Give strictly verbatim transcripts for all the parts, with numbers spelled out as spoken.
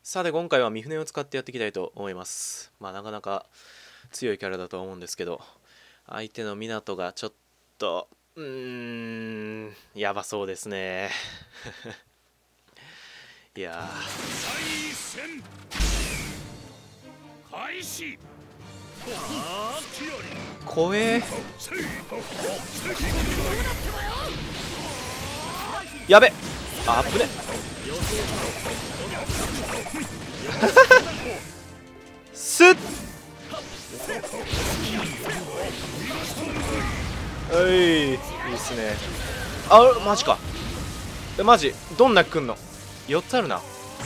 さて今回は三船を使ってやっていきたいと思います。まあなかなか強いキャラだとは思うんですけど、相手の湊がちょっとうーんやばそうですね。いやー怖え。やべ、あぶね。すっおい、いいっすね。あ、マジか。え、マジどんな来んの？よっつあるな。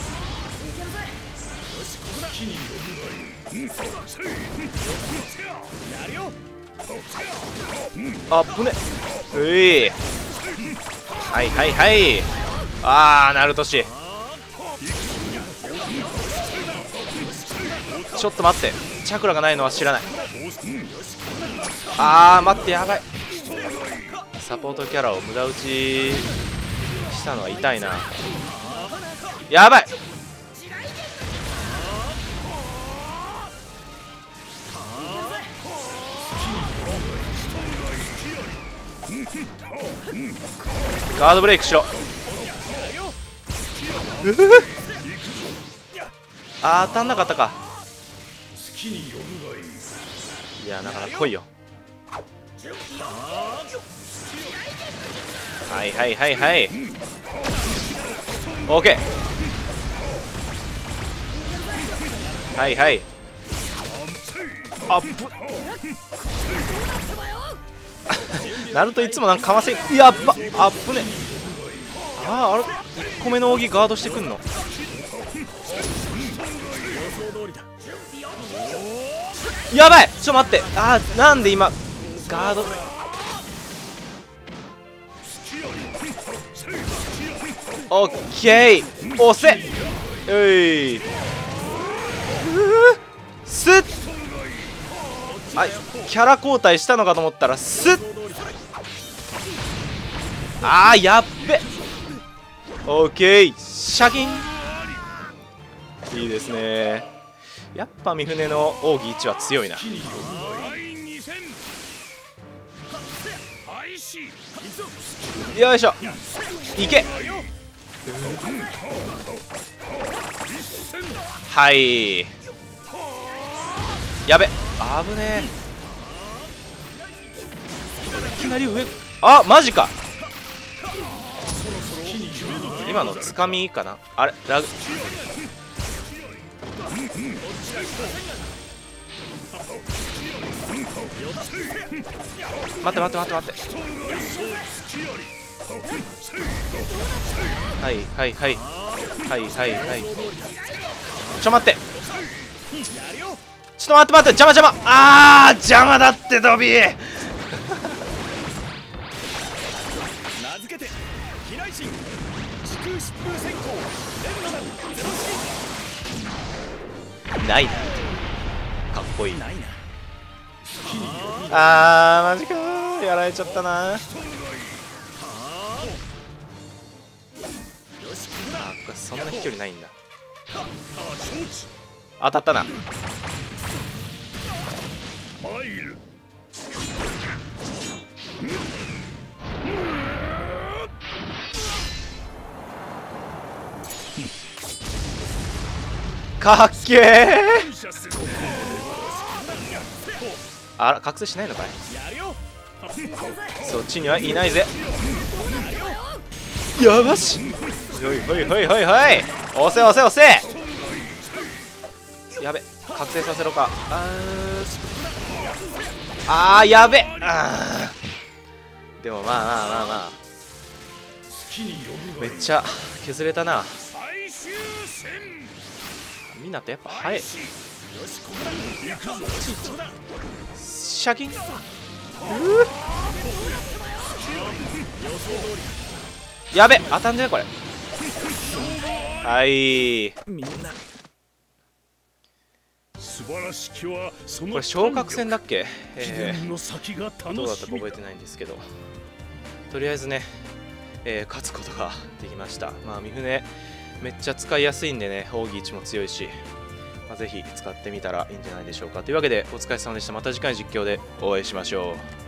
あぶね。うい、はいはいはい。あー、ナルト氏ちょっと待って、チャクラがないのは知らない。あー待って、やばい。サポートキャラを無駄打ちしたのは痛いな。やばい。ガードブレイクしろ。うふふ、あー当たんなかったか。いやだから来いよ。はいはいはいはい、オーケー。はいはい、あっぶナルトいつもなんかかませ、やっば、あっぶね。あー、あれいっこめの扇ガードしてくんの。やばい、ちょっと待って。あー、なんで今ガード。オッケー、押せ。うい、すっ、はい、キャラ交代したのかと思ったらすっ、あーやっべ。オッケー、シャキン。いいですね。やっぱ三船の奥義いちは強いな。よいしょ、いけ。はい、やべ、あぶねえ。いきなり上、あ、マジか。今のつかみかな。あれラグ、待って待って待って待って。はいはいはいはいはいはい。ちょ待って、ちょっと待って待って、邪魔邪魔。あー邪魔だってドビー。ないな、かっこいい。あーマジかー、やられちゃったな。あ、これそんな飛距離ないんだ。当たったな。かっけー。あら、覚醒しないのかい。そっちにはいないぜ。やばし、ほいほいほいほいほい、押せ押せ押せ。やべ、覚醒させろか。あーあーやべ。あーでもまあまあまあまあ、めっちゃ削れたな。みんなってやっぱ速い。シャキン。うやべ、当たんじゃねこれ。はい、これ昇格戦だっけ。えー、どうだったか覚えてないんですけど、とりあえずねえー勝つことができました。まあ、三船めっちゃ使いやすいんでね、奥義いちも強いし、まあ、ぜひ使ってみたらいいんじゃないでしょうか。というわけでお疲れ様でした。また次回実況でお会いしましょう。